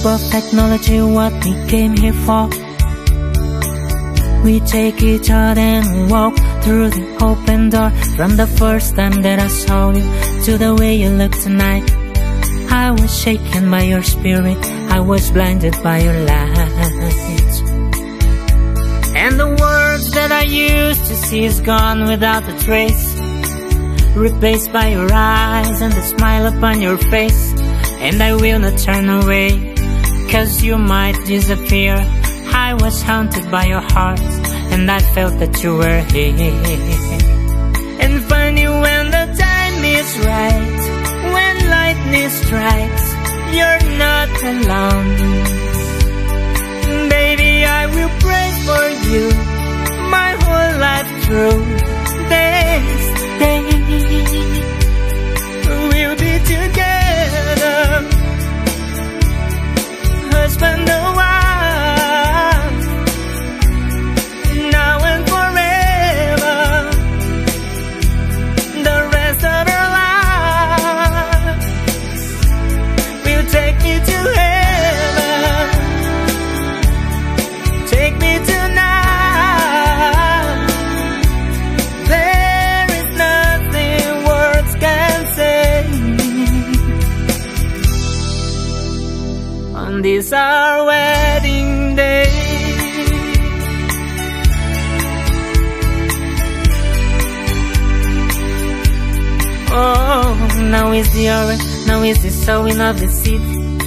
of technology, what we came here for. We take each other and walk through the open door. From the first time that I saw you to the way you look tonight, I was shaken by your spirit, I was blinded by your light. And the words that I used to see is gone without a trace, replaced by your eyes and the smile upon your face. And I will not turn away, 'cause you might disappear. I was haunted by your heart, and I felt that you were here. And funny when the time is right, when lightning strikes, you're not alone. Baby, I will pray for you my whole life through. This day we'll be together, husband and wife, now and forever, the rest of our life. Will take me to heaven, take me tonight. There is nothing words can say. On this our wedding day, oh, now is the hour, now is the sowing of the seed.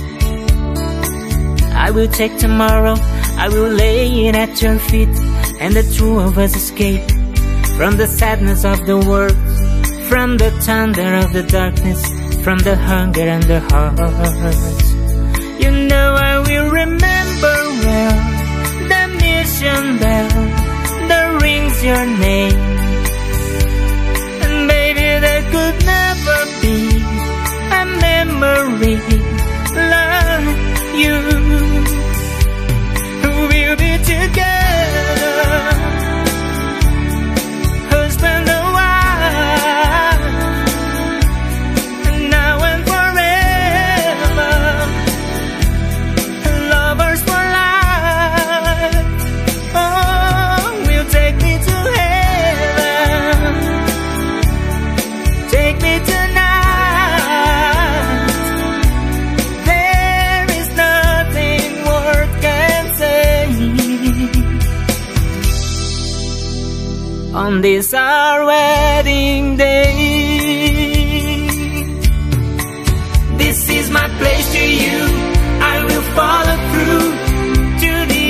I will take tomorrow, I will lay it at your feet, and the two of us escape from the sadness of the world, from the thunder of the darkness, from the hunger and the heart. You know I will remember well the mission bell that rings your name. And baby, there could never be a memory like you. We'll be together, husband and wife, now and forever, lovers for life. Oh, will take me to heaven, take me tonight. There is nothing words can say. On this our wedding day, this is my place to you, I will follow through to the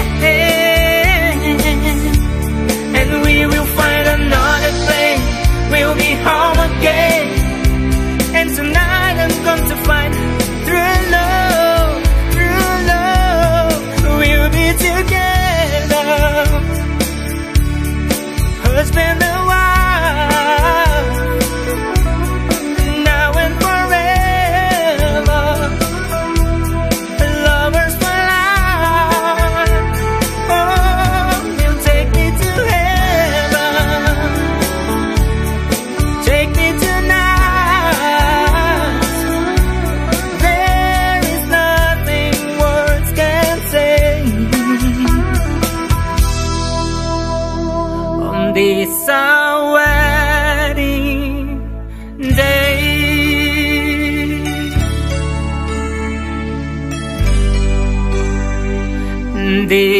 end, and we will find another place, we'll be home again. And tonight I'm going to find true love, we'll be together, husband and wife, now and forever, lovers for life. Oh, you'll take me to heaven, take me tonight. There is nothing words can say. On this our wedding day, this